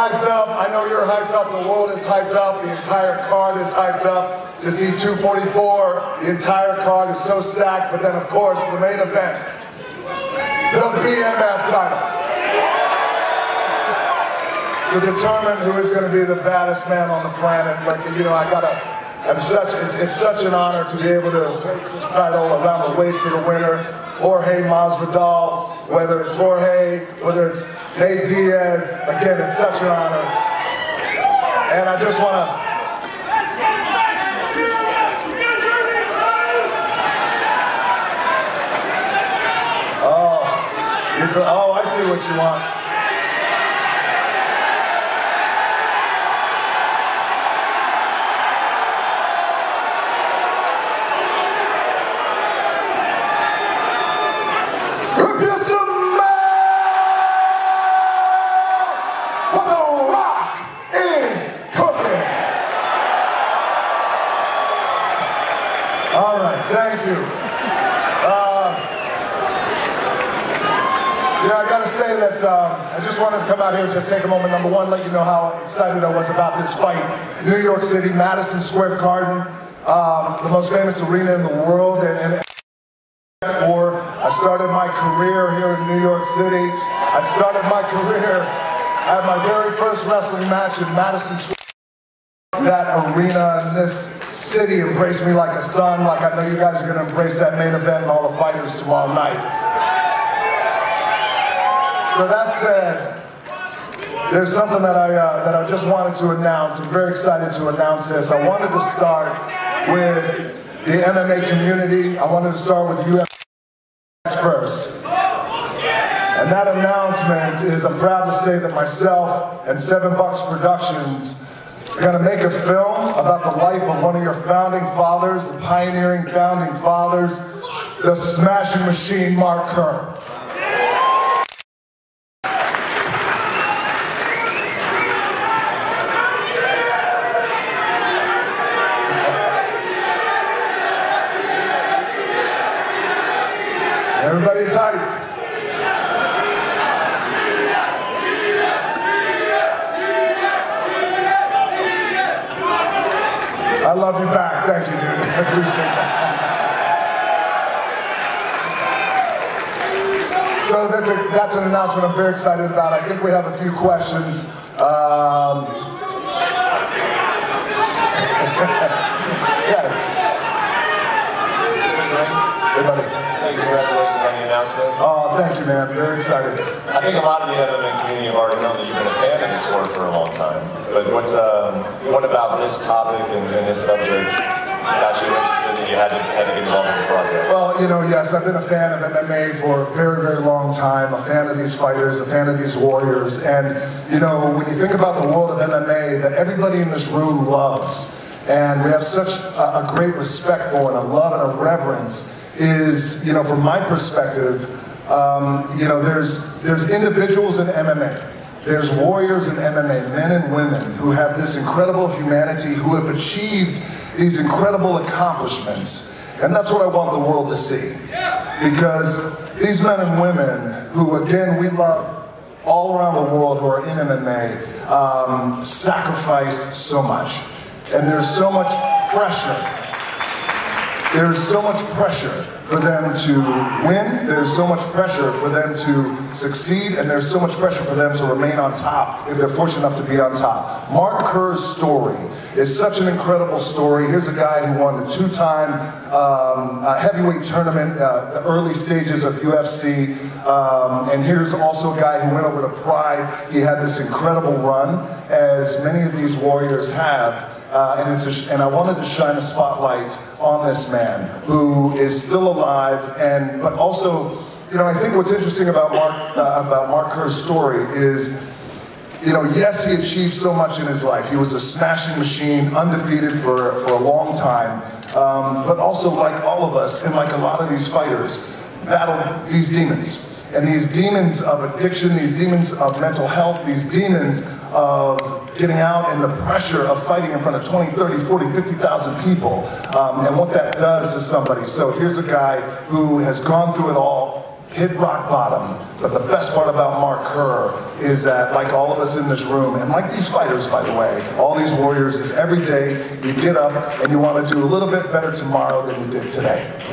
hyped up. I know you're hyped up. The world is hyped up. The entire card is hyped up. To see 244, the entire card is so stacked. But then, of course, the main event, the BMF title. To determine who is going to be the baddest man on the planet. Like, you know, it's such an honor to be able to place this title around the waist of the winner, Jorge Masvidal. Whether it's Jorge, whether it's Nate Diaz, again, it's such an honor. And I just want to. Oh, I see what you want. If you smell what The Rock is cooking. All right, thank you. Yeah, I gotta say that I just wanted to come out here and just take a moment. Number one, let you know how excited I was about this fight. New York City, Madison Square Garden, the most famous arena in the world, and I started my career here in New York City. I started my career at my very first wrestling match in Madison Square. That arena and this city embraced me like a son, like I know you guys are gonna embrace that main event and all the fighters tomorrow night. So that said, there's something that I just wanted to announce. I'm very excited to announce this. I wanted to start with the MMA community. I wanted to start with the UFC first. And that announcement is, I'm proud to say that myself and Seven Bucks Productions are gonna make a film about the life of one of your founding fathers, the pioneering founding fathers, the smashing machine, Mark Kerr. Everybody's hyped. I love you back. Thank you, dude. I appreciate that. So that's an announcement I'm very excited about. I think we have a few questions. Yes. Hey, buddy. Congratulations on the announcement. Oh, thank you, man. Very excited. I think a lot of the MMA community have already known that you've been a fan of the sport for a long time. But what about this topic and this subject got you interested that you had to get involved in the project? Well, you know, yes, I've been a fan of MMA for a very, very long time. A fan of these fighters, a fan of these warriors. And, you know, when you think about the world of MMA that everybody in this room loves, and we have such a great respect for and a love and a reverence, is, you know, from my perspective, you know, there's individuals in MMA, there's warriors in MMA, men and women who have this incredible humanity, who have achieved these incredible accomplishments. And that's what I want the world to see. Because these men and women who, again, we love all around the world who are in MMA, sacrifice so much. And there's so much pressure. There's so much pressure for them to win, there's so much pressure for them to succeed, and there's so much pressure for them to remain on top if they're fortunate enough to be on top. Mark Kerr's story is such an incredible story. Here's a guy who won the two-time heavyweight tournament, the early stages of UFC, and here's also a guy who went over to Pride. He had this incredible run, as many of these warriors have. And I wanted to shine a spotlight on this man who is still alive, but also, you know, I think what's interesting about Mark Kerr's story is, you know, yes, he achieved so much in his life. He was a smashing machine, undefeated for a long time, but also, like all of us, and like a lot of these fighters, battled these demons. And these demons of addiction, these demons of mental health, these demons of getting out and the pressure of fighting in front of 20, 30, 40, 50,000 people, and what that does to somebody. So here's a guy who has gone through it all, hit rock bottom. But the best part about Mark Kerr is that, like all of us in this room, and like these fighters, by the way, all these warriors, is every day you get up and you want to do a little bit better tomorrow than you did today.